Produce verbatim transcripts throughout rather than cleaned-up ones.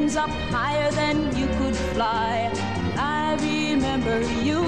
wings up higher than you could fly. I remember you,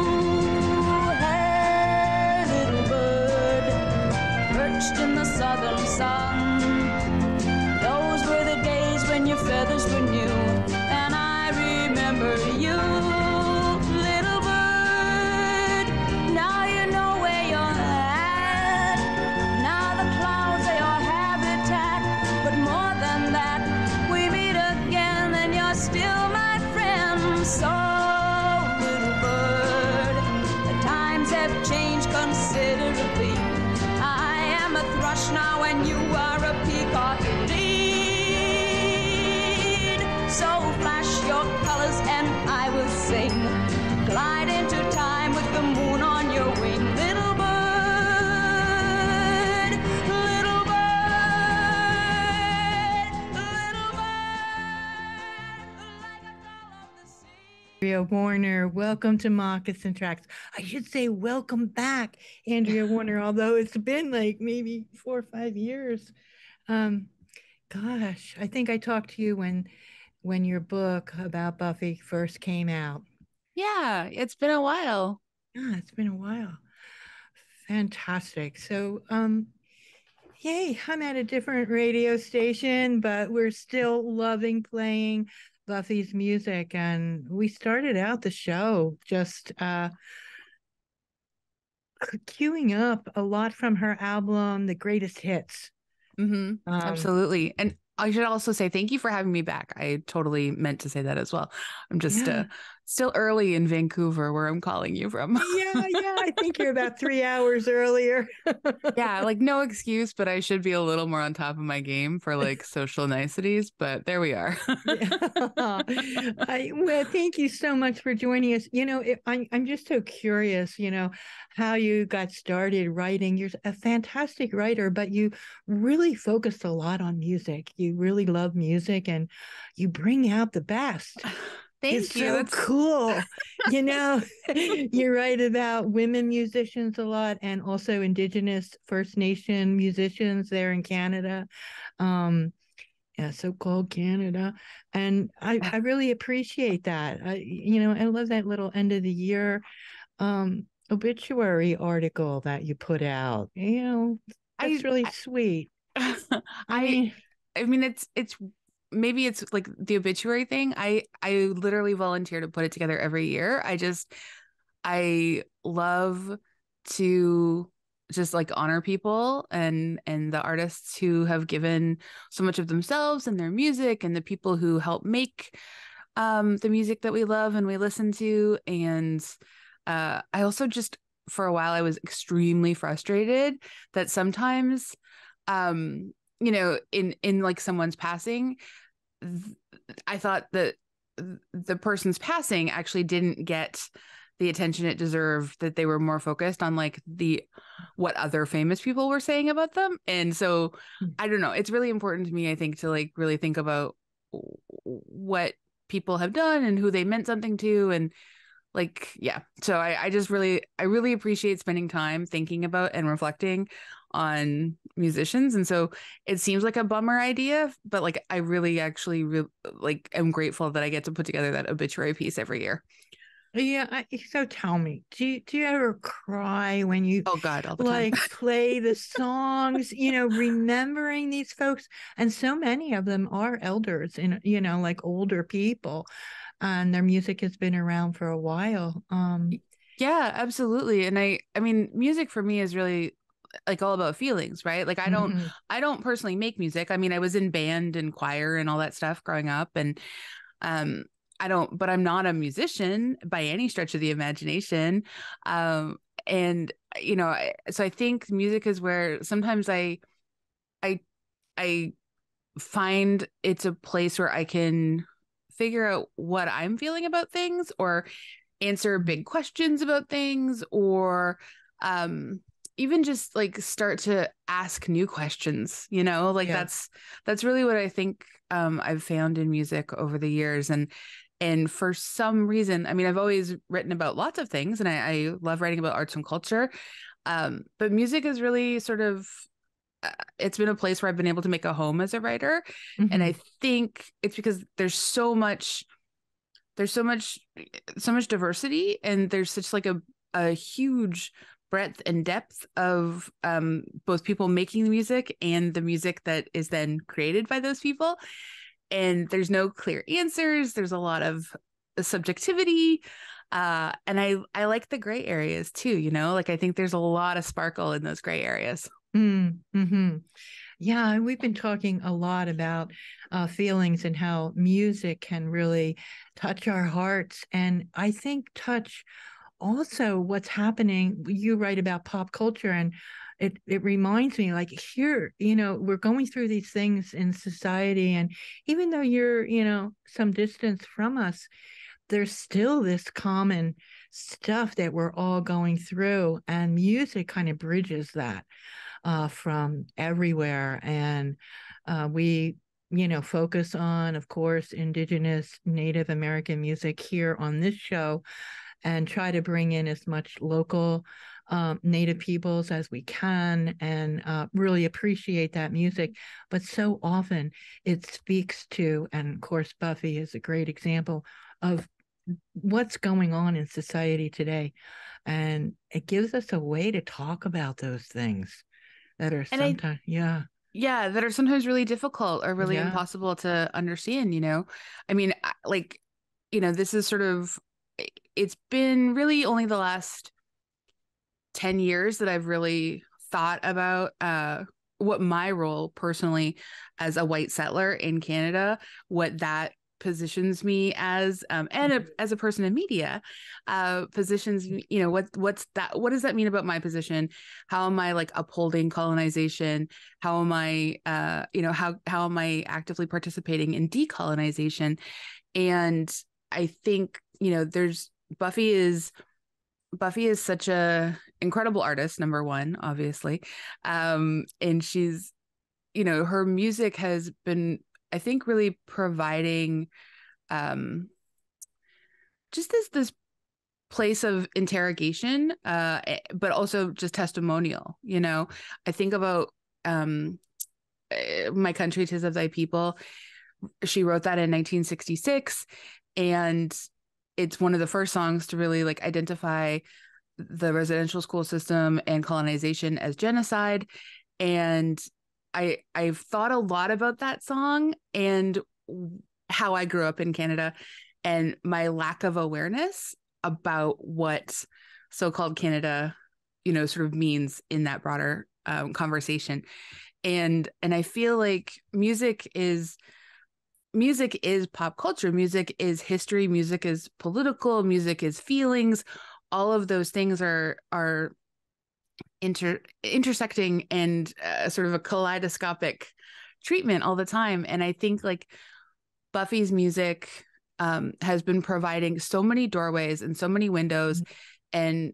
hey, little bird, perched in the southern sun. Those were the days when your feathers were new, and I remember you, little bird. Now you know where you're at. Now the clouds are your habitat. But more than that, we meet again, and you're still my friend. So, little bird, the times have changed considerably. I am a thrush now, and you are a peacock indeed. So flash your colors and I will sing. Glide into time with the moon on your wing. Little bird, little bird, little bird, like a gull of the sea. Andrea Warner, welcome to Moccasin Tracks. I should say welcome back, Andrea Warner, although it's been like maybe four or five years. Um, gosh, I think I talked to you when when your book about Buffy first came out. Yeah, it's been a while. Yeah, it's been a while. Fantastic. So, um, yay, I'm at a different radio station, but we're still loving playing Buffy's music. And we started out the show just uh, queuing up a lot from her album, The Greatest Hits. Mm-hmm. Um, Absolutely. And I should also say thank you for having me back. I totally meant to say that as well. I'm just Yeah. uh, still early in Vancouver, where I'm calling you from. yeah, yeah, I think you're about three hours earlier. Yeah, like no excuse, but I should be a little more on top of my game for like social niceties. But there we are. Yeah. I, well, thank you so much for joining us. You know, it, I, I'm just so curious, you know, how you got started writing. You're a fantastic writer, but you really focused a lot on music. You really love music and you bring out the best. Thank it's you. so That's cool. You know, you write about women musicians a lot and also Indigenous First Nation musicians there in Canada. Um, yeah, so-called Canada. And I, I really appreciate that. I, you know, I love that little end of the year um, obituary article that you put out. You know, that's I- really I- sweet. I I mean, I mean it's it's maybe it's like the obituary thing. I I literally volunteer to put it together every year. I just I love to just like honor people and and the artists who have given so much of themselves and their music and the people who help make um the music that we love and we listen to. And uh I also just for a while I was extremely frustrated that sometimes um you know in in like someone's passing th- I thought that the person's passing actually didn't get the attention it deserved, that they were more focused on like the what other famous people were saying about them. And so I don't know, it's really important to me, I think, to like really think about what people have done and who they meant something to. And like, yeah. So I, I just really, I really appreciate spending time thinking about and reflecting on musicians. And so it seems like a bummer idea, but like, I really actually re- like, am grateful that I get to put together that obituary piece every year. yeah. I, so tell me, do you, do you ever cry when you Oh God, all the like time. play the songs, you know, remembering these folks? And so many of them are elders and, you know, like older people, and their music has been around for a while. Um, Yeah, absolutely. And I, I mean, music for me is really like all about feelings, right? Like I don't, mhm. I don't personally make music. I mean, I was in band and choir and all that stuff growing up, and um, I don't, but I'm not a musician by any stretch of the imagination. Um, and you know, I, so I think music is where sometimes I, I, I find it's a place where I can figure out what I'm feeling about things, or answer big questions about things, or um even just like start to ask new questions, you know, like Yeah. that's that's really what I think um I've found in music over the years. And and for some reason, I mean, I've always written about lots of things, and I, I love writing about arts and culture, um but music is really sort of uh, it's been a place where I've been able to make a home as a writer. Mm-hmm. And I think it's because there's so much, there's so much, so much diversity, and there's such like a, a huge breadth and depth of um, both people making the music and the music that is then created by those people. And there's no clear answers. There's a lot of subjectivity. Uh, and I, I like the gray areas too, you know, like I think there's a lot of sparkle in those gray areas. Mm-hmm. Yeah, and we've been talking a lot about uh, feelings and how music can really touch our hearts. And I think touch also what's happening. You write about pop culture, and it, it reminds me, like, here, you know, we're going through these things in society. And even though you're, you know, some distance from us, there's still this common stuff that we're all going through. And music kind of bridges that. Uh, from everywhere. And uh, we, you know, focus on, of course, Indigenous Native American music here on this show, and try to bring in as much local um, Native peoples as we can, and uh, really appreciate that music. But so often it speaks to, and of course, Buffy is a great example of what's going on in society today. And it gives us a way to talk about those things that are And I, sometimes, yeah. yeah, that are sometimes really difficult or really Yeah. impossible to understand, you know? I mean, I- like, you know, this is sort of, it's been really only the last ten years that I've really thought about uh, what my role personally as a white settler in Canada, what that positions me as, um, and a, as a person in media, uh, positions, you know, what, what's that, what does that mean about my position? How am I like upholding colonization? How am I, uh, you know, how, how am I actively participating in decolonization? And I think, you know, there's Buffy is, Buffy is such a incredible artist, number one, obviously. Um, and she's, you know, her music has been, I think, really providing um, just this this place of interrogation, uh, but also just testimonial. You know, I think about um, My Country, 'Tis of Thy People. She wrote that in nineteen sixty-six, and it's one of the first songs to really like identify the residential school system and colonization as genocide. And I I've thought a lot about that song and how I grew up in Canada and my lack of awareness about what so-called Canada, you know, sort of means in that broader um, conversation. And and I feel like music is music is pop culture. Music is history. Music is political. Music is feelings. All of those things are are inter intersecting and uh, sort of a kaleidoscopic treatment all the time. And I think like Buffy's music um, has been providing so many doorways and so many windows and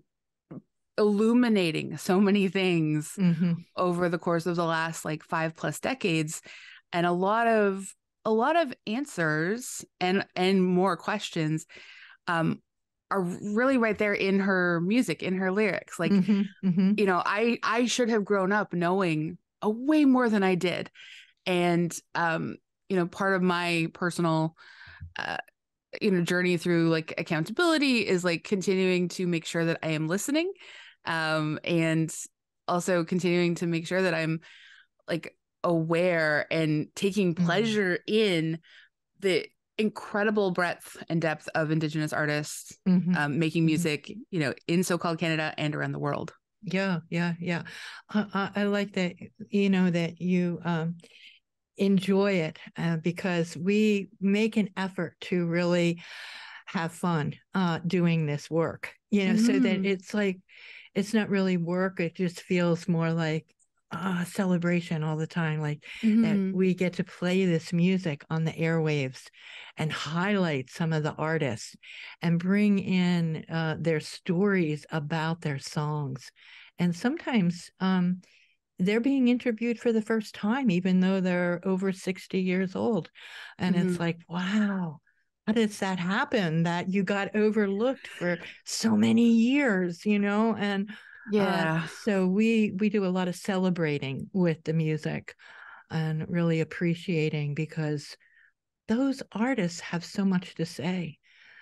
illuminating so many things Mm-hmm. over the course of the last like five plus decades, and a lot of a lot of answers and and more questions um, are really right there in her music, in her lyrics. Like, Mm-hmm. Mm-hmm. you know, I I should have grown up knowing a way more than I did, and um, you know, part of my personal uh, you know journey through like accountability is like continuing to make sure that I am listening, um, and also continuing to make sure that I'm like aware and taking pleasure mm-hmm. in the incredible breadth and depth of Indigenous artists mm-hmm. um, making music, mm-hmm. you know, in so-called Canada and around the world. Yeah, yeah, yeah. I, I like that, you know, that you um, enjoy it uh, because we make an effort to really have fun uh, doing this work, you know, mm-hmm. so that it's like, it's not really work. It just feels more like a celebration all the time. Like mm-hmm. that we get to play this music on the airwaves and highlight some of the artists and bring in uh, their stories about their songs. And sometimes um, they're being interviewed for the first time, even though they're over sixty years old. And mm-hmm. it's like, wow, how does that happen that you got overlooked for so many years, you know? And Yeah. Uh, so we we do a lot of celebrating with the music and really appreciating, because those artists have so much to say.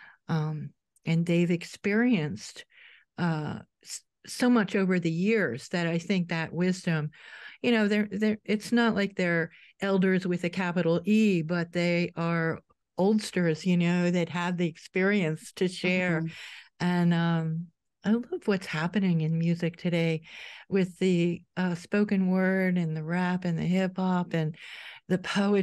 Um, and they've experienced uh, so much over the years that I think that wisdom, you know, they're they're it's not like they're elders with a capital E, but they are oldsters, you know, that have the experience to share. Mm-hmm. And um, I love what's happening in music today with the uh, spoken word and the rap and the hip hop and the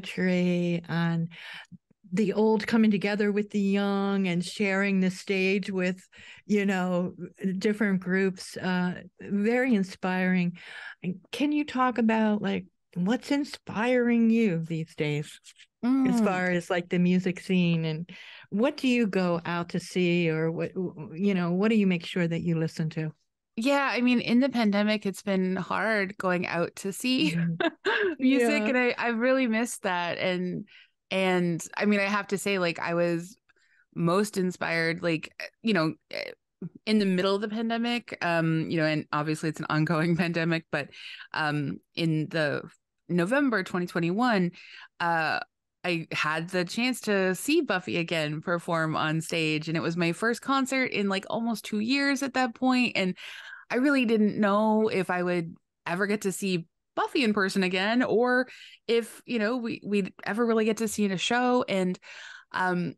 poetry and the old coming together with the young and sharing the stage with, you know, different groups. Uh, very inspiring. Can you talk about like what's inspiring you these days as Mm. far as like the music scene, and what do you go out to see, or what, you know, what do you make sure that you listen to? Yeah, I mean, in the pandemic, it's been hard going out to see Mhm. music, Yeah. and I I really missed that. And and I mean, I have to say, like, I was most inspired, like, you know, in the middle of the pandemic, um, you know, and obviously it's an ongoing pandemic, but um, in the November twenty twenty-one, uh, I had the chance to see Buffy again perform on stage, and it was my first concert in like almost two years at that point, and I really didn't know if I would ever get to see Buffy in person again, or if, you know, we we'd ever really get to see in a show. And um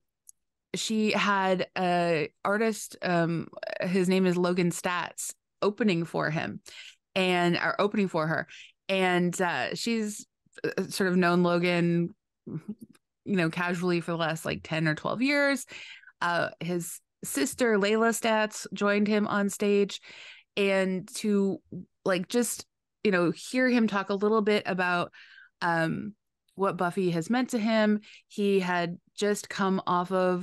she had a artist, um his name is Logan Stats, opening for him and are opening for her. And uh she's uh, sort of known Logan, you know, casually for the last like ten or twelve years. Uh his sister Layla Stats joined him on stage, and to like just, you know, hear him talk a little bit about um what Buffy has meant to him. He had just come off of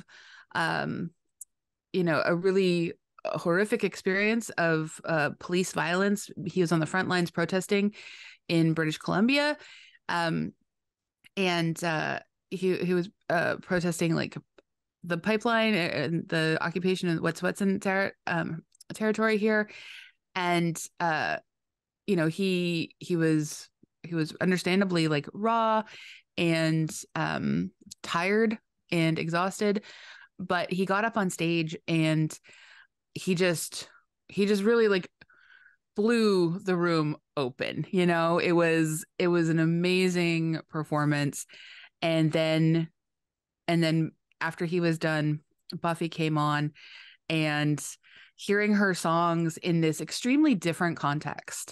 um you know, a really horrific experience of uh police violence. He was on the front lines protesting in British Columbia, um and uh he he was uh protesting like the pipeline and the occupation of what's what's in ter- um territory here. And uh you know, he he was he was understandably like raw and um tired and exhausted, but he got up on stage and he just he just really like blew the room open. You know, it was it was an amazing performance. And then and then after he was done, Buffy came on, and hearing her songs in this extremely different context,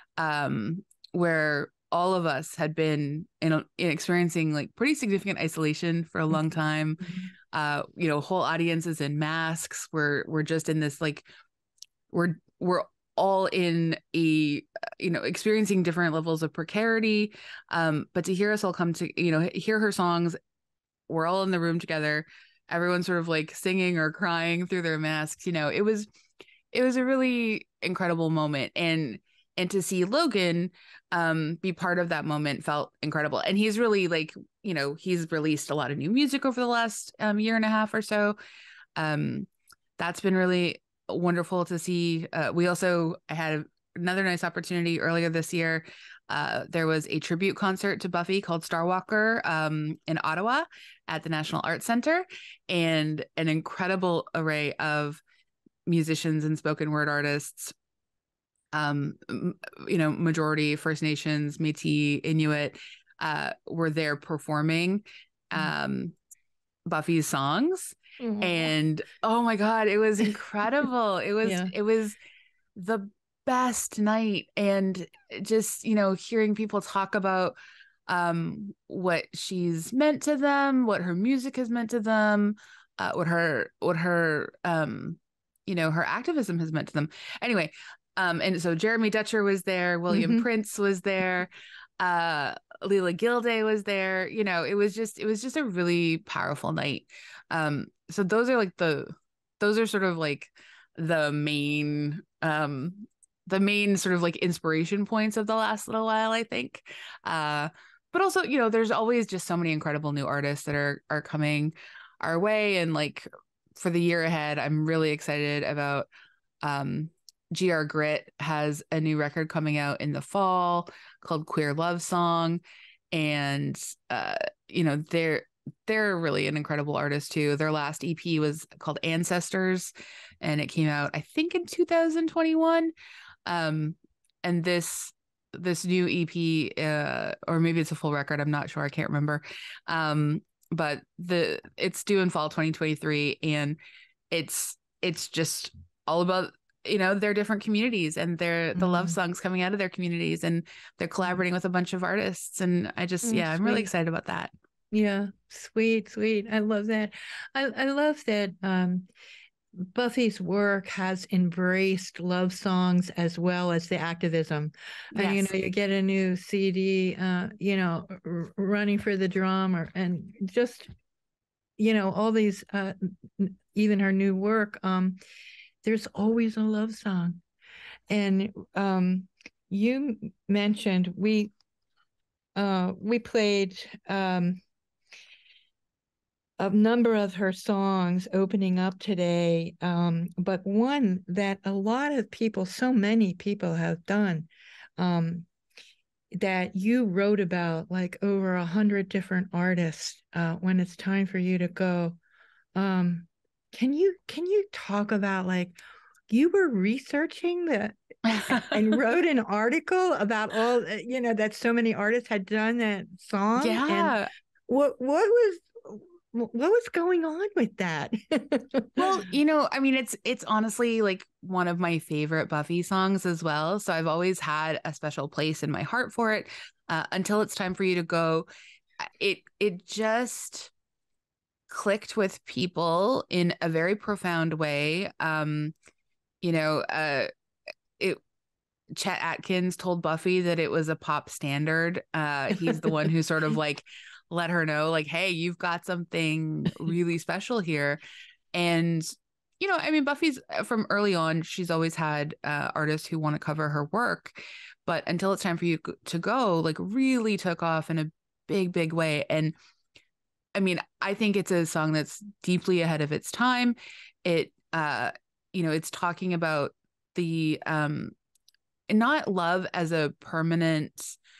um, where all of us had been in, a, in experiencing like pretty significant isolation for a long time. Mhm. Uh, you know, whole audiences in masks. We're we're just in this like we're we're all in a, you know, experiencing different levels of precarity. Um, but to hear us all come to, you know, hear her songs, we're all in the room together, everyone's sort of like singing or crying through their masks. You know, it was it was a really incredible moment. And and to see Logan um be part of that moment felt incredible. And he's really like, you know, he's released a lot of new music over the last um, year and a half or so. Um that's been really wonderful to see. Uh, we also had another nice opportunity earlier this year. Uh, there was a tribute concert to Buffy called Starwalker um, in Ottawa at the National Arts Center, and an incredible array of musicians and spoken word artists, um, you know, majority First Nations, Métis, Inuit, uh, were there performing um, Buffy's songs. Mhm. And oh my God, it was incredible. It was, Yeah. it was the best night. And just, you know, hearing people talk about um, what she's meant to them, what her music has meant to them, uh, what her, what her, um, you know, her activism has meant to them. Anyway, um, and so Jeremy Dutcher was there, William Mhm. Prince was there, uh, Leela Gilday was there. You know, it was just, it was just a really powerful night. Um, so those are like the, those are sort of like the main, um, the main sort of like inspiration points of the last little while, I think. Uh, but also, you know, there's always just so many incredible new artists that are are coming our way. And like for the year ahead, I'm really excited about um G R Grit has a new record coming out in the fall called Queer Love Song. And, uh, you know, they're, they're really an incredible artist too. Their last E P was called Ancestors, and it came out, I think, in two thousand twenty-one. Um, and this, this new E P, uh, or maybe it's a full record, I'm not sure, I can't remember. Um, but the, it's due in fall twenty twenty-three, and it's, it's just all about, you know, their different communities and their, the mm. love songs coming out of their communities, and they're collaborating with a bunch of artists. And I just, oh, yeah, I'm sweet. Really excited about that. Yeah. Sweet, sweet. I love that. I, I love that, um, Buffy's work has embraced love songs as well as the activism. Yes. And, you know, you get a new C D, uh, you know, r- running for the drum, or, and just, you know, all these, uh, even her new work, um, there's always a love song. And um, you mentioned we, uh, we played um, a number of her songs opening up today, um, but one that a lot of people, so many people have done, um, that you wrote about, like over a hundred different artists, uh, When It's Time for You to Go. Um, can you can you talk about, like, you were researching the and wrote an article about all, you know, that so many artists had done that song? Yeah. And what what was what was going on with that? Well, you know, I mean, it's it's honestly like one of my favorite Buffy songs as well. So I've always had a special place in my heart for it. Uh, Until It's Time for You to Go, it it just clicked with people in a very profound way. Um, you know, uh, it Chet Atkins told Buffy that it was a pop standard. Uh, he's the one who sort of like let her know, like, hey, you've got something really special here. And, you know, I mean, Buffy's from early on, she's always had uh, artists who want to cover her work. But Until It's Time for You to Go, like, really took off in a big, big way. And I mean, I think it's a song that's deeply ahead of its time. It, uh, you know, it's talking about the, um, not love as a permanent,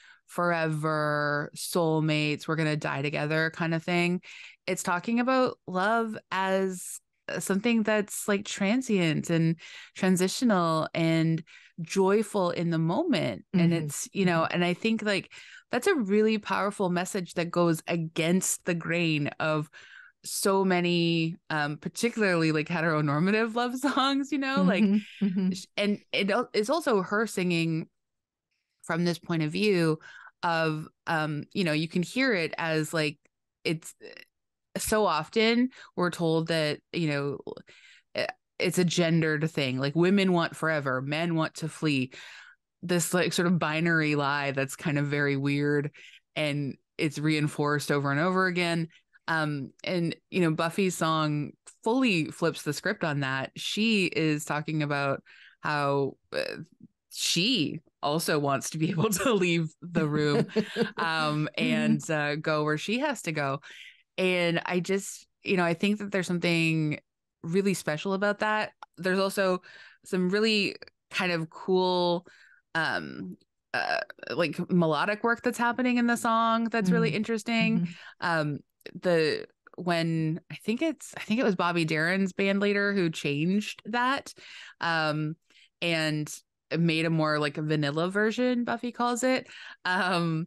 forever soulmates, we're going to die together kind of thing. It's talking about love as something that's like transient and transitional and joyful in the moment. Mm-hmm. And it's, you know, and I think like that's a really powerful message that goes against the grain of so many, um, particularly like heteronormative love songs, you know, mm-hmm. like, mm-hmm. and it is also her singing from this point of view of, um, you know, you can hear it as like, it's so often we're told that, you know, it's a gendered thing. Like women want forever, men want to flee. This like sort of binary lie that's kind of very weird, and it's reinforced over and over again. Um, and, you know, Buffy's song fully flips the script on that. She is talking about how uh, she also wants to be able to leave the room um, and uh, go where she has to go. And I just, you know, I think that there's something really special about that. There's also some really kind of cool, um, uh, like melodic work that's happening in the song that's mm-hmm. really interesting. Mm-hmm. Um, the when I think it's I think it was Bobby Darin's band leader who changed that, um, and made a more like a vanilla version, Buffy calls it. Um,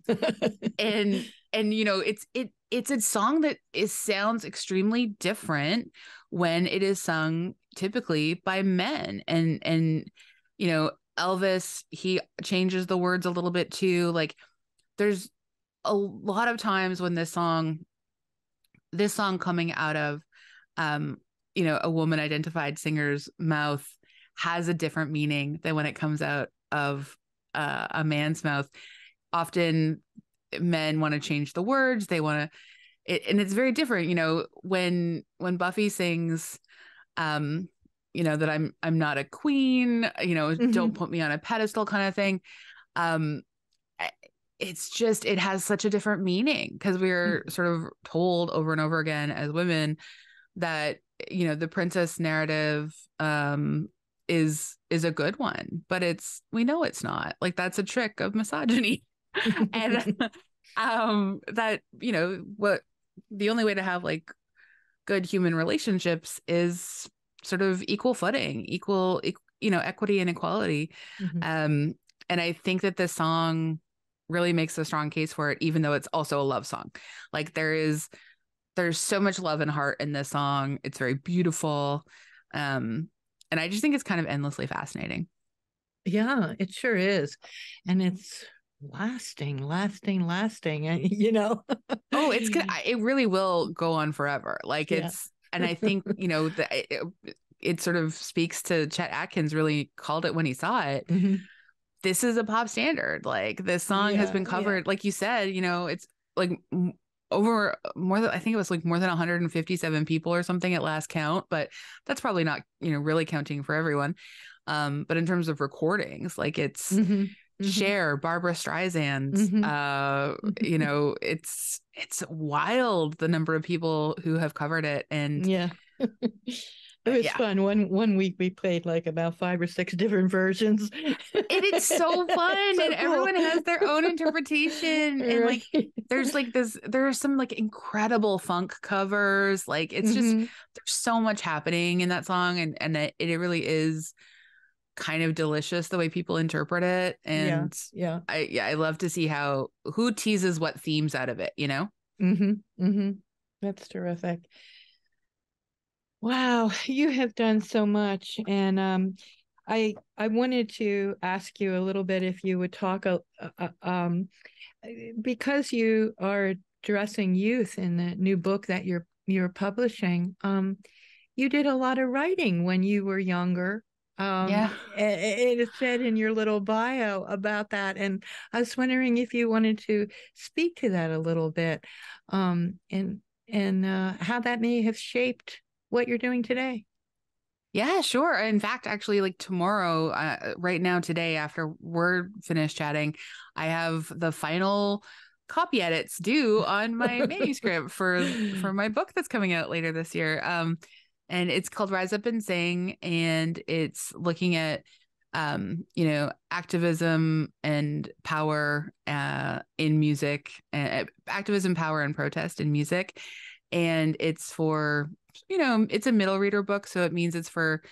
and and you know, it's it it's a song that is sounds extremely different when it is sung typically by men. And and you know, Elvis, he changes the words a little bit too. Like there's a lot of times when this song this song coming out of um, you know, a woman identified singer's mouth has a different meaning than when it comes out of uh, a man's mouth. Often men want to change the words. They want to, it, and it's very different, you know, when, when Buffy sings, um, you know, that I'm, I'm not a queen, you know, mm-hmm. don't put me on a pedestal kind of thing. Um, it's just, it has such a different meaning because we're mm-hmm. sort of told over and over again as women that, you know, the princess narrative, um, is is a good one, but it's we know it's not. Like that's a trick of misogyny. And um that, you know, what the only way to have like good human relationships is sort of equal footing, equal, e- you know, equity and equality. Mhm. Um, and I think that this song really makes a strong case for it, even though it's also a love song. Like there is, there's so much love and heart in this song. It's very beautiful. Um, and I just think it's kind of endlessly fascinating. Yeah, it sure is. And it's lasting, lasting, lasting, and you know. Oh, it's good. It really will go on forever. Like Yeah. it's, and I think, you know, the, it, it sort of speaks to Chet Atkins really called it when he saw it. Mhm. This is a pop standard. Like this song has Yeah, been yeah. covered, like you said, you know, it's like m- over more than, I think it was like more than one hundred fifty-seven people or something at last count, but that's probably not, you know, really counting for everyone. Um, but in terms of recordings, like it's Mhm. Mhm. Cher, Barbara Streisand, Mhm. uh, you know, it's it's wild the number of people who have covered it. And Yeah. It uh, was yeah, fun. One one week we played like about five or six different versions. and it's so fun, So and cool. everyone has their own interpretation. And like Right. there's like this there are some like incredible funk covers. Like it's just Mhm. there's so much happening in that song, and and it, it really is kind of delicious the way people interpret it. Yeah. And Yeah. I yeah, I love to see how who teases what themes out of it, you know? Mhm. Mhm. That's terrific. Wow, you have done so much, and um, I I wanted to ask you a little bit if you would talk a, uh, um, because you are addressing youth in the new book that you're you're publishing. Um, you did a lot of writing when you were younger. Um, Yeah. it is said in your little bio about that, and I was wondering if you wanted to speak to that a little bit, um, and and uh, how that may have shaped what you're doing today. Yeah, sure. In fact, actually, like tomorrow, uh, right now, today, after we're finished chatting, I have the final copy edits due on my manuscript for for my book that's coming out later this year. Um, and it's called Rise Up and Sing, and it's looking at um, you know, activism and power uh in music, uh, activism, power, and protest in music. And it's for you know, it's a middle reader book, so it means it's for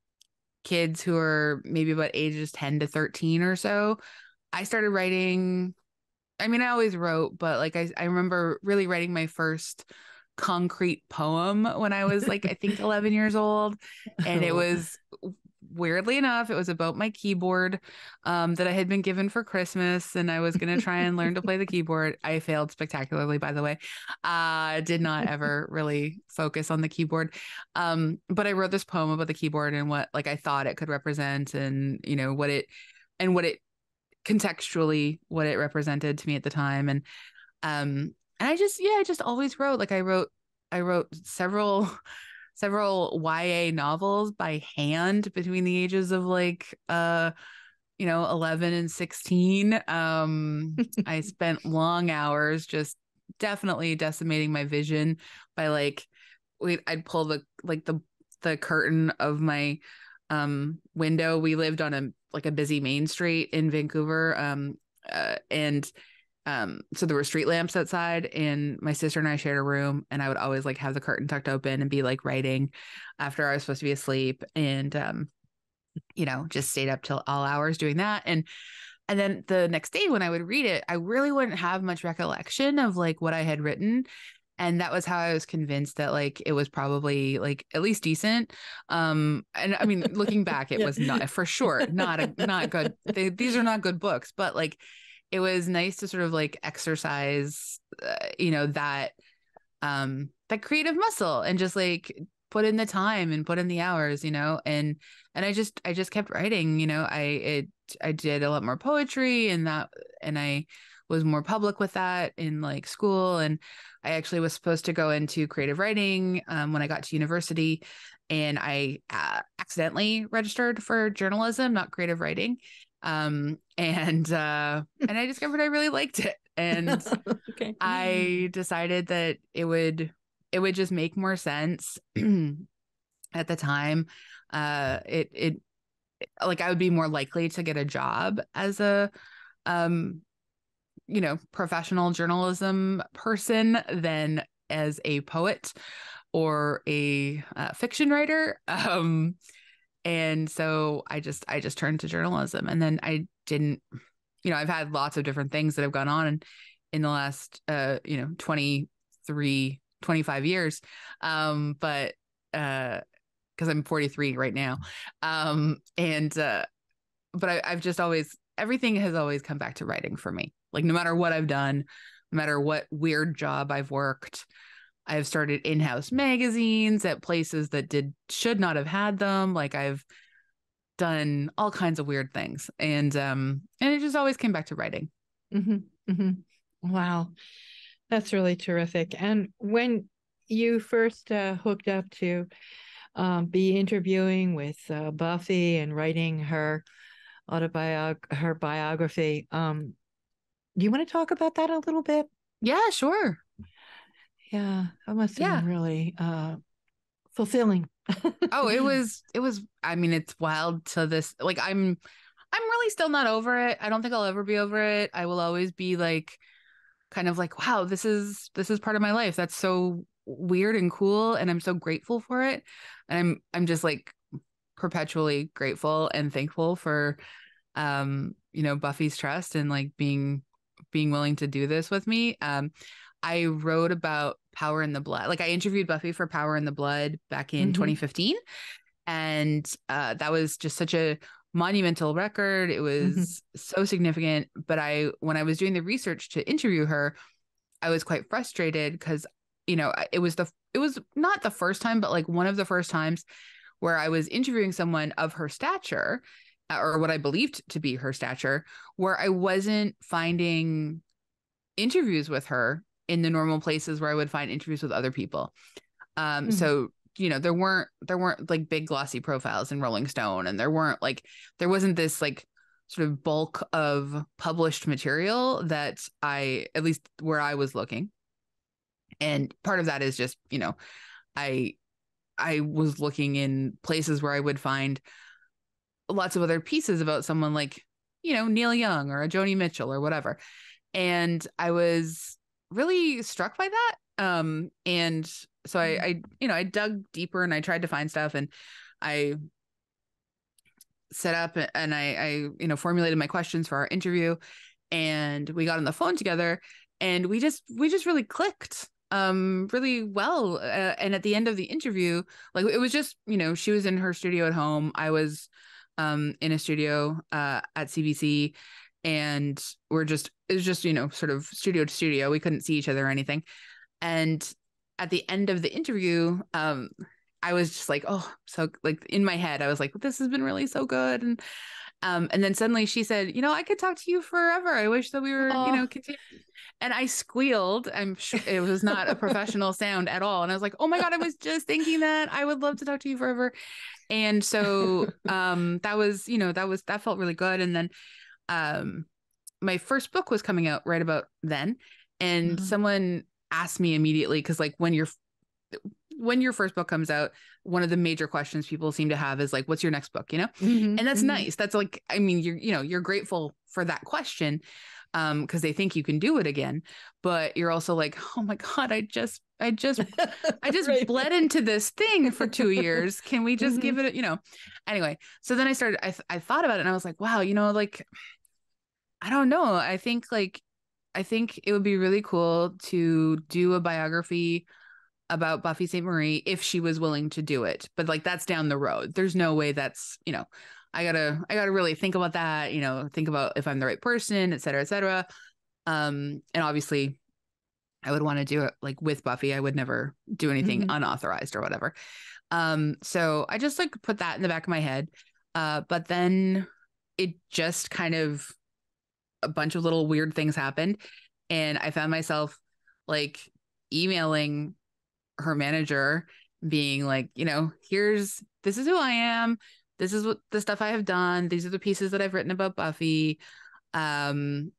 kids who are maybe about ages ten to thirteen or so. I started writing, I mean, I always wrote, but like I, I remember really writing my first concrete poem when I was like, I think eleven years old. And it Oh, was weirdly enough, it was about my keyboard um, that I had been given for Christmas. And I was going to try and learn to play the keyboard. I failed spectacularly, by the way. I uh, did not ever really focus on the keyboard. Um, but I wrote this poem about the keyboard and what like I thought it could represent, and, you know, what it, and what it contextually what it represented to me at the time. And um and I just yeah I just always wrote. Like I wrote I wrote several several Y A novels by hand between the ages of like uh you know eleven and sixteen. um I spent long hours just definitely decimating my vision by like we I'd pull the like the the curtain of my um window. We lived on a like a busy main street in Vancouver, um uh, and um so there were street lamps outside, and my sister and I shared a room, and I would always like have the curtain tucked open and be like writing after I was supposed to be asleep. And um you know just stayed up till all hours doing that. and and then the next day when I would read it, I really wouldn't have much recollection of like what I had written. And that was how I was convinced that like it was probably like at least decent. Um, and I mean, looking back, it yeah. was not for sure not a not good. They, these are not good books, but like it was nice to sort of like exercise, uh, you know, that um that creative muscle, and just like put in the time and put in the hours, you know. and and I just I just kept writing, you know. I it I did a lot more poetry, and that and I was more public with that in like school. And I actually was supposed to go into creative writing um, when I got to university, and I uh, accidentally registered for journalism, not creative writing. Um, and uh, and I discovered I really liked it, and Okay. I decided that it would it would just make more sense at the time. Uh, it it like I would be more likely to get a job as a, um, you know, professional journalism person than as a poet or a uh, fiction writer. Um, and so I just, I just turned to journalism, and then I didn't, you know, I've had lots of different things that have gone on in, in the last, uh, you know, twenty-three, twenty-five years. Um, but, uh, cause I'm forty-three right now. Um, and, uh, but I, I've just always, everything has always come back to writing for me. Like no matter what I've done, no matter what weird job I've worked, I've started in-house magazines at places that did, should not have had them. Like I've done all kinds of weird things. And, um, and it just always came back to writing. Mm-hmm, mm-hmm. Wow. That's really terrific. And when you first uh, hooked up to um, be interviewing with uh, Buffy and writing her autobiog her biography, um, do you want to talk about that a little bit? Yeah, sure. Yeah, that must have Yeah. been really uh, fulfilling. Oh, it was, it was, I mean, it's wild to this. Like I'm, I'm really still not over it. I don't think I'll ever be over it. I will always be like, kind of like, wow, this is, this is part of my life. That's so weird and cool. And I'm so grateful for it. And I'm, I'm just like perpetually grateful and thankful for, um, you know, Buffy's trust and like being, being willing to do this with me. Um, I wrote about Power in the Blood. Like I interviewed Buffy for Power in the Blood back in Mhm. twenty fifteen. And uh, that was just such a monumental record. It was Mhm. so significant. But I, when I was doing the research to interview her, I was quite frustrated because, you know, it was the, it was not the first time, but like one of the first times where I was interviewing someone of her stature, uh, or what I believed to be her stature, where I wasn't finding interviews with her in the normal places where I would find interviews with other people. Um, Mhm. so, you know, there weren't, there weren't like big glossy profiles in Rolling Stone, and there weren't like, there wasn't this like sort of bulk of published material that I, at least where I was looking. And part of that is just, you know, I, I was looking in places where I would find lots of other pieces about someone like, you know, Neil Young or a Joni Mitchell or whatever. And I was really struck by that. Um, and so I, I, you know, I dug deeper and I tried to find stuff, and I set up and I, I, you know, formulated my questions for our interview, and we got on the phone together, and we just, we just really clicked um really well. Uh, and at the end of the interview, like it was just, you know, she was in her studio at home. I was um in a studio uh at C B C, and we're just, it was just, you know, sort of studio to studio. We couldn't see each other or anything. And at the end of the interview, um, I was just like, oh, so like in my head, I was like, this has been really so good. And um, and then suddenly she said, you know, I could talk to you forever. I wish that we were, you know, Oh, continue. And I squealed. I'm sure it was not a professional sound at all. And I was like, oh my God, I was just thinking that I would love to talk to you forever. And so um, that was, you know, that was, that felt really good. And then um, my first book was coming out right about then. And Uh-huh. someone asked me immediately, because like when you're, when your first book comes out, one of the major questions people seem to have is like, what's your next book, you know? Mhm, And that's mhm. nice. That's like, I mean, you're, you know, you're grateful for that question, um, because they think you can do it again. But you're also like, oh my God, I just, I just, I just Right. bled into this thing for two years. Can we just Mhm. give it, a, you know? Anyway, so then I started, I, I thought about it, and I was like, wow, you know, like, I don't know. I think like, I think it would be really cool to do a biography about Buffy Saint Marie if she was willing to do it. But like that's down the road. There's no way that's, you know, I gotta, I gotta really think about that, you know, think about if I'm the right person, et cetera, et cetera. Um, and obviously I would want to do it like with Buffy. I would never do anything Mhm. unauthorized or whatever. Um, so I just like put that in the back of my head. Uh, but then it just kind of, a bunch of little weird things happened. And I found myself like emailing her manager, being like, you know, here's, this is who I am. This is what the stuff I have done. These are the pieces that I've written about Buffy. Um,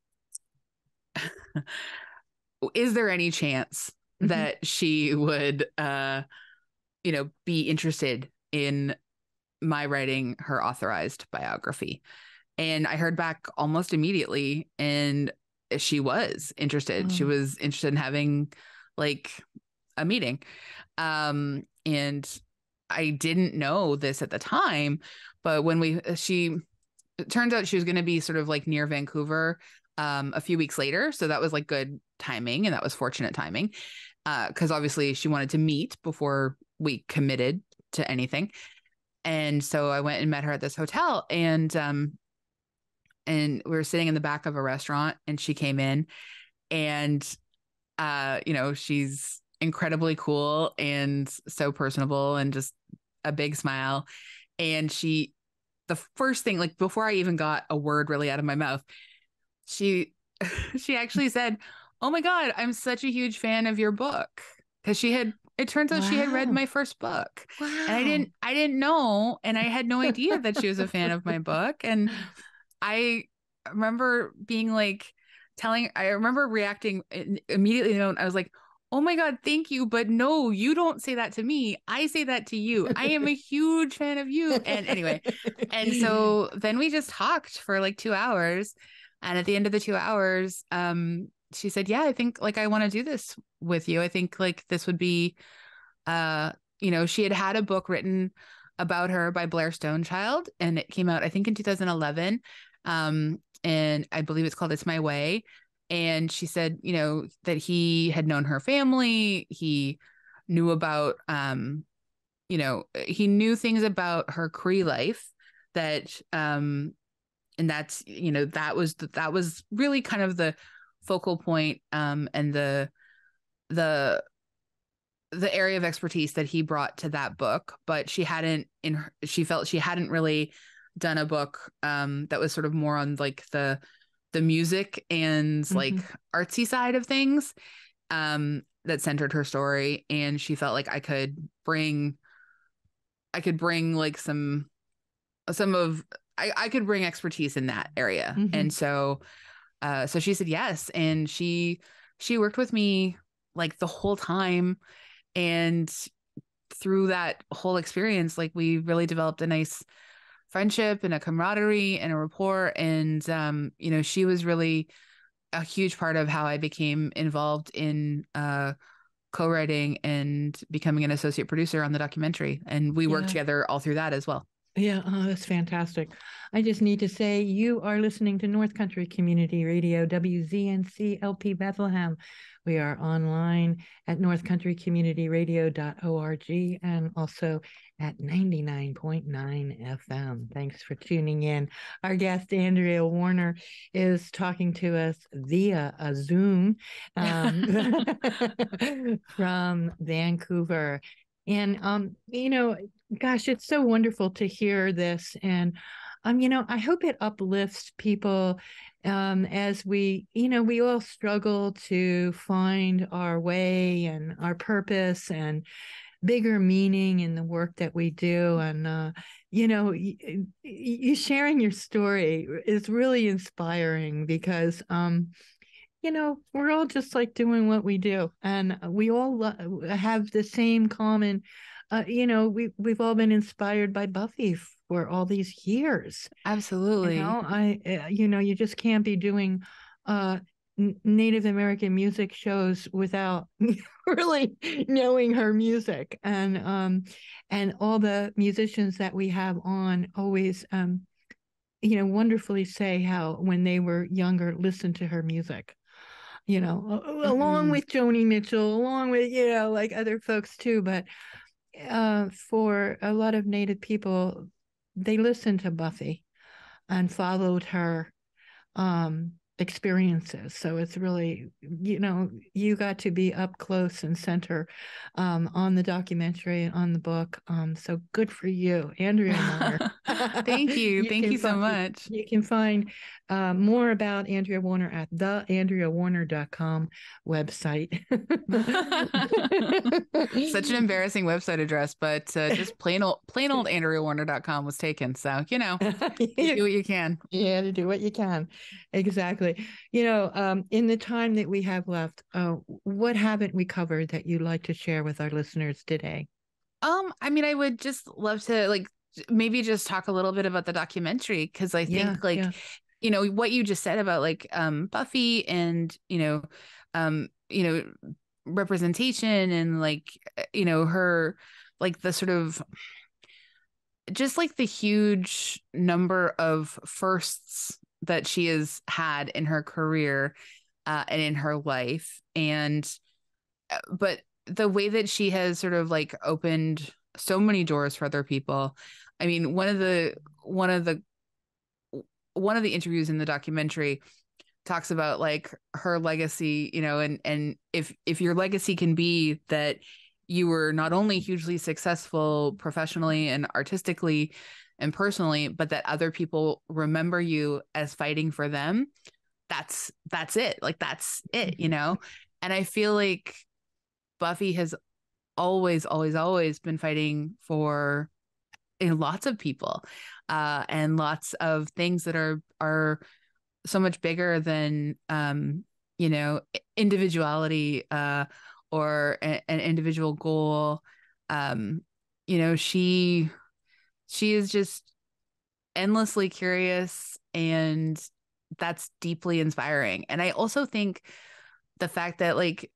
is there any chance Mhm. that she would, uh, you know, be interested in my writing her authorized biography. And I heard back almost immediately, and she was interested. Oh. She was interested in having like a meeting. Um, and I didn't know this at the time, but when we, she, it turns out she was going to be sort of like near Vancouver um, a few weeks later. So that was like good timing, and that was fortunate timing because uh, obviously she wanted to meet before we committed to anything. And so I went and met her at this hotel, and um, and we were sitting in the back of a restaurant, and she came in, and uh, you know, she's incredibly cool and so personable and just a big smile. And she, the first thing, like before I even got a word really out of my mouth, she she actually said, "Oh my God, I'm such a huge fan of your book." Because she had, it turns out wow. she had read my first book. Wow. And I didn't, I didn't know. And I had no idea that she was a fan of my book. And I remember being like, telling, I remember reacting immediately. I was like, "Oh my God, thank you. But no, you don't say that to me. I say that to you. I am a huge fan of you." And anyway, and so then we just talked for like two hours. And at the end of the two hours, um, she said, "Yeah, I think like I want to do this with you. I think like this would be, uh, you know," she had had a book written about her by Blair Stonechild, and it came out, I think, in two thousand eleven. Um, and I believe it's called It's My Way. And she said, you know, that he had known her family. He knew about, um, you know, he knew things about her Cree life that, um, and that's, you know, that was, that was really kind of the focal point, um, and the, the, the area of expertise that he brought to that book. But she hadn't in her, she felt she hadn't really done a book, um, that was sort of more on like the, the music and mm-hmm. like artsy side of things, um, that centered her story. And she felt like I could bring, I could bring like some, some of, I, I could bring expertise in that area. Mm-hmm. And so, uh, so she said yes. And she, she worked with me like the whole time. And through that whole experience, like we really developed a nice friendship and a camaraderie and a rapport. And, um, you know, she was really a huge part of how I became involved in, uh, co-writing and becoming an associate producer on the documentary. And we yeah. worked together all through that as well. Yeah, oh, that's fantastic. I just need to say you are listening to North Country Community Radio, W Z N C L P Bethlehem. We are online at north country community radio dot org and also at ninety-nine point nine F M. Thanks for tuning in. Our guest, Andrea Warner, is talking to us via a Zoom um, from Vancouver. And, um, you know, gosh, it's so wonderful to hear this. And, um, you know, I hope it uplifts people um, as we, you know, we all struggle to find our way and our purpose and bigger meaning in the work that we do. And, uh, you know, you, you sharing your story is really inspiring because, um, you know, we're all just like doing what we do, and we all lo- have the same common, uh, you know, we, we've all been inspired by Buffy for all these years. Absolutely. You know, I, uh, you know, you just can't be doing uh, n- Native American music shows without really knowing her music. And, um, and all the musicians that we have on always, um, you know, wonderfully say how when they were younger, listened to her music. You know, mm-hmm. along with Joni Mitchell, along with, you know, like other folks too. But uh, for a lot of Native people, they listened to Buffy and followed her um, experiences. So it's really, you know, you got to be up close and center um, on the documentary and on the book. Um, so good for you, Andrea Warner. Thank you. you Thank you so find, much. You, you can find uh, more about Andrea Warner at the andrea warner dot com website. Such an embarrassing website address, but uh, just plain old plain old andrea warner dot com was taken. So, you know, you do what you can. Yeah, to do what you can. Exactly. You know, um, in the time that we have left, uh, what haven't we covered that you'd like to share with our listeners today? Um, I mean, I would just love to like maybe just talk a little bit about the documentary, because I Yeah, think like, yeah. you know, what you just said about like um, Buffy and, you know, um, you know, representation and like, you know, her, like the sort of, just like the huge number of firsts that she has had in her career uh, and in her life. And, but the way that she has sort of like opened so many doors for other people. I mean, one of the, one of the, one of the interviews in the documentary talks about like her legacy, you know, and, and if, if your legacy can be that you were not only hugely successful professionally and artistically and personally, but that other people remember you as fighting for them, that's, that's it. Like, that's it, you know? And I feel like Buffy has always, always, always been fighting for you know, lots of people uh, and lots of things that are, are so much bigger than, um, you know, individuality uh, or a, an individual goal. Um, you know, she, she is just endlessly curious, and that's deeply inspiring. And I also think the fact that like,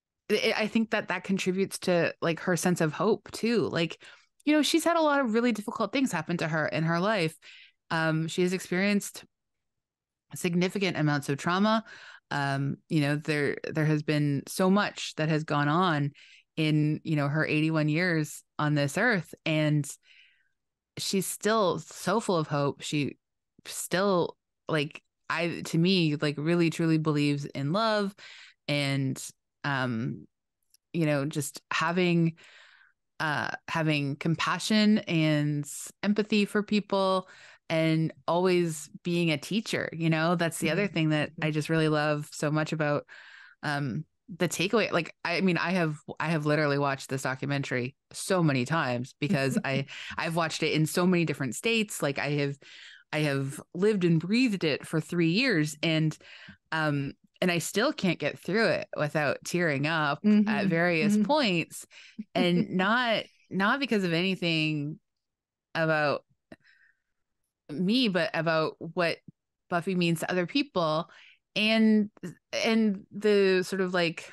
I think that that contributes to like her sense of hope too. Like, you know, she's had a lot of really difficult things happen to her in her life. Um, she has experienced significant amounts of trauma. Um, you know, there there has been so much that has gone on in, you know, her eighty-one years on this earth, and she's still so full of hope. She still like I to me like really truly believes in love and um you know, just having uh having compassion and empathy for people, and always being a teacher. You know, that's the other thing that I just really love so much about um the takeaway. Like, I mean, I have I have literally watched this documentary so many times because I I've watched it in so many different states. Like, I have I have lived and breathed it for three years, and um and I still can't get through it without tearing up Mm-hmm. at various Mm-hmm. points, and not not because of anything about me, but about what Buffy means to other people, and and the sort of like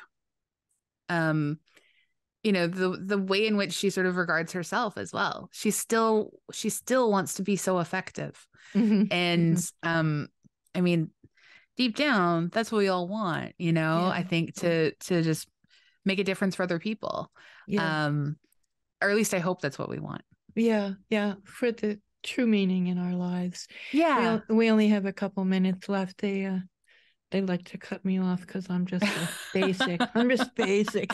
um you know, the the way in which she sort of regards herself as well. She still she still wants to be so effective. Mm-hmm. And um I mean, deep down, that's what we all want, you know, Yeah. I think to to just make a difference for other people. Yeah. Um, or at least I hope that's what we want. Yeah. Yeah. For the true meaning in our lives. We, Yeah. o- we only have a couple minutes left. They, uh, they like to cut me off because I'm just a basic. I'm just basic.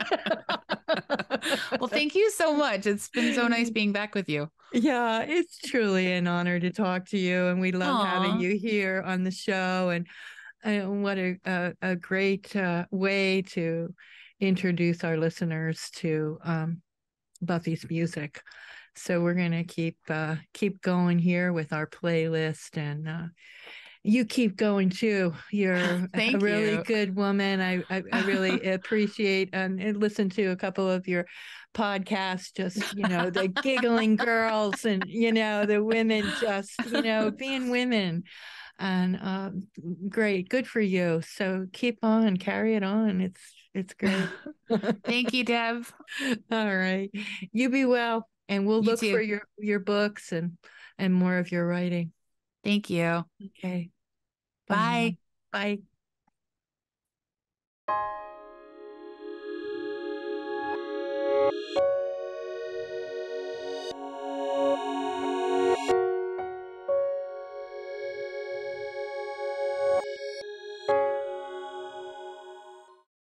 Well, thank you so much. It's been so nice being back with you. Yeah, it's truly an honor to talk to you, and we love having Aw. you here on the show. And uh, what a a, a great uh, way to introduce our listeners to um, Buffy's music. So we're gonna keep uh, keep going here with our playlist, and uh, you keep going too. You're a Thank really you. good woman. I, I, I really appreciate and, and listen to a couple of your podcasts, just, you know, the giggling girls and, you know, the women just, you know, being women. And uh, great. Good for you. So keep on, carry it on. It's, it's great. Thank you, Deb. All right. You be well. And we'll You look for too. your, your books and, and more of your writing. Thank you. Okay. Bye now. Bye. Bye.